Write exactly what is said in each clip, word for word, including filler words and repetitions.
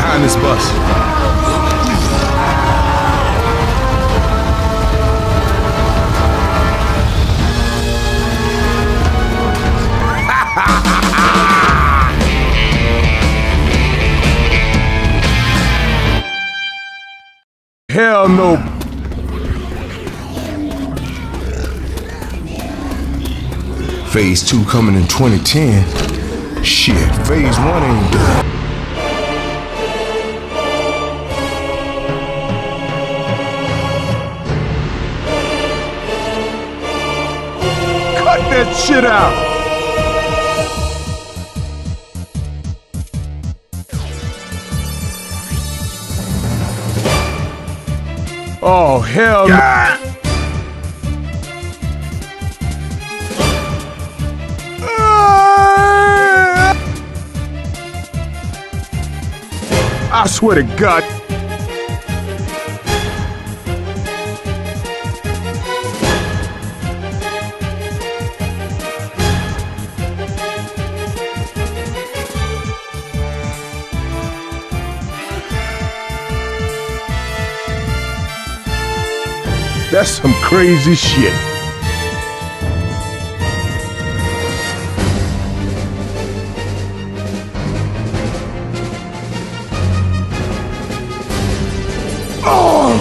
behind this bus. Hell no. Phase two coming in twenty ten. Shit, phase one ain't done. Cut that shit out. Oh, hell no. Yeah. I swear to God. That's some crazy shit. Oh!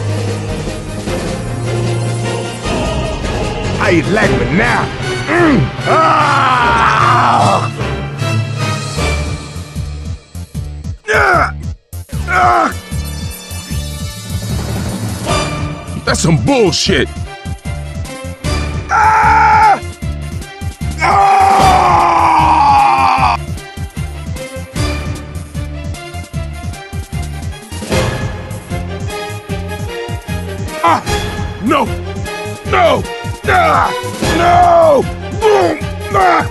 How you like me now? Mm. Ah! Ah! Ah! That's some bullshit. Ah! Ah! Ah! No! No! Ah! No! Boom! Ah!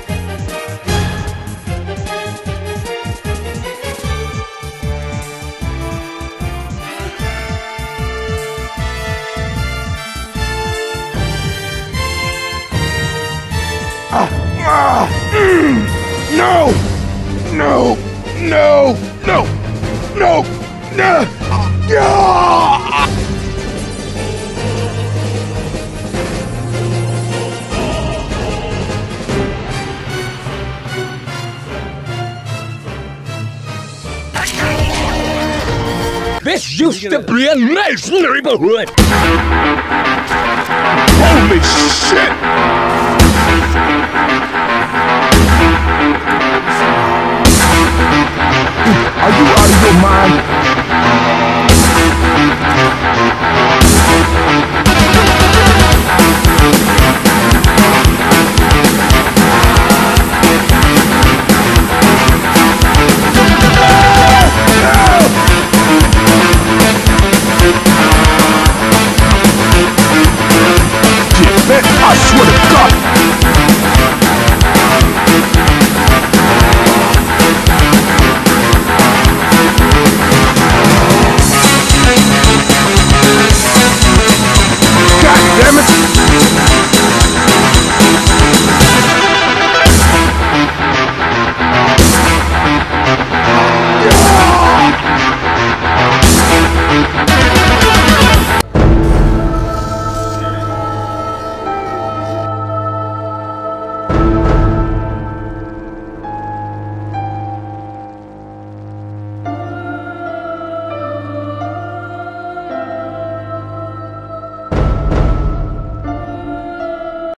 Ah, ah, mm, no! No! No! No! No! No! Ah! This used to be a nice neighborhood! Holy shit!